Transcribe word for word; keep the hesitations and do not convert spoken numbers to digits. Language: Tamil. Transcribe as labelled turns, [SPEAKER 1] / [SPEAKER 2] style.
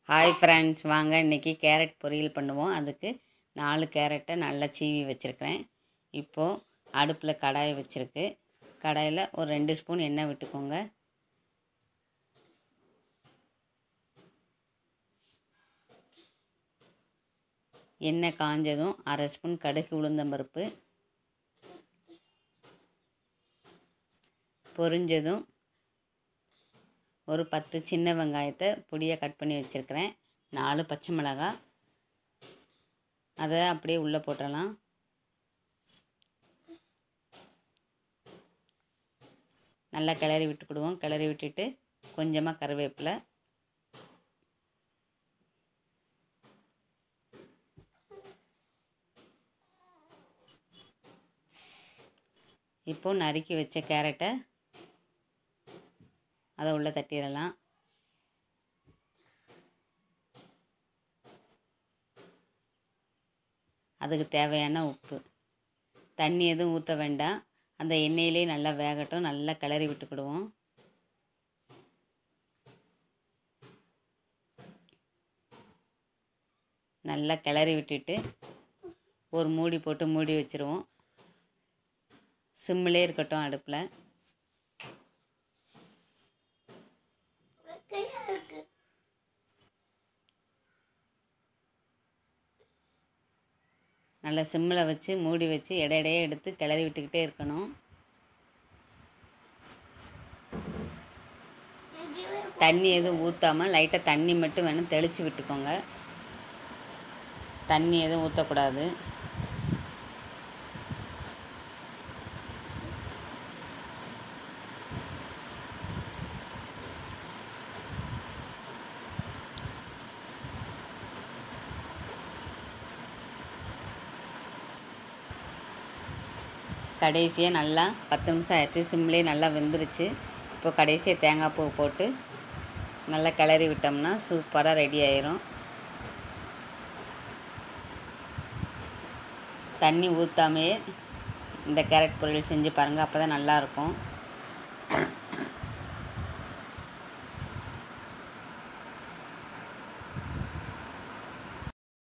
[SPEAKER 1] ஹாய் ஃப்ரெண்ட்ஸ், வாங்க இன்றைக்கி கேரட் பொரியல் பண்ணுவோம். அதுக்கு நாலு கேரட்டை நல்லா சீவி வச்சுருக்கிறேன். இப்போது அடுப்பில் கடாயை வச்சுருக்கு. கடாயில் ஒரு ரெண்டு ஸ்பூன் எண்ணெய் விட்டுக்கோங்க. எண்ணெய் காஞ்சதும் அரை ஸ்பூன் கடுகு உளுந்தம்பருப்பு, பொரிஞ்சதும் ஒரு பத்து சின்ன வெங்காயத்தை பொடியாக கட் பண்ணி வச்சுருக்கிறேன். நாலு பச்சை மிளகாய், அதை அப்படியே உள்ளே போட்டுடலாம். நல்லா கிளறி விட்டுக்கிடுவோம். கிளறி விட்டுட்டு கொஞ்சமாக கருவேப்பிலை, இப்போது நறுக்கி வச்ச கேரட்டை அதை உள்ளே தட்டிடலாம். அதுக்கு தேவையான உப்பு, தண்ணி எதுவும் ஊற்ற வேண்டாம். அந்த எண்ணெயிலே நல்லா வேகட்டும். நல்லா கிளறி விட்டுக்கிடுவோம். நல்லா கிளறி விட்டுட்டு ஒரு மூடி போட்டு மூடி வச்சுருவோம். சிம்மிலே இருக்கட்டும் அடுப்பில். நல்லா சிம்மில் வச்சு மூடி வச்சு இடையிடையே எடுத்து கிளறி விட்டுக்கிட்டே இருக்கணும். தண்ணி எதுவும் ஊற்றாமல் லைட்டாக தண்ணி மட்டும் வேணும் தெளித்து விட்டுக்கோங்க. தண்ணி எதுவும் ஊற்றக்கூடாது. கடைசியாக நல்லா பத்து நிமிஷம் ஆயிடுச்சு. சிம்லேயே நல்லா வெந்துருச்சு. இப்போ கடைசியாக தேங்காய் பூ போட்டு நல்லா கிளறி விட்டோம்னா சூப்பராக ரெடி ஆயிரும். தண்ணி ஊற்றாமையே இந்த கேரட் பொரியல் செஞ்சு பாருங்கள். அப்போ தான் நல்லாயிருக்கும்.